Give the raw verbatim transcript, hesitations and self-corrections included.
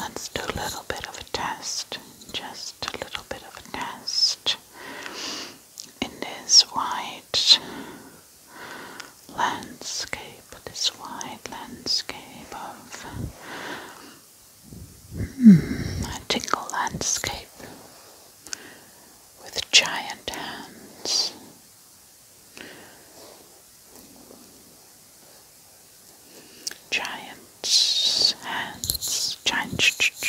let's do a little bit of a test. Just a little bit of a test. In this white landscape, this white landscape of hmm, a tingle landscape with giant hands. Giant hands, giant,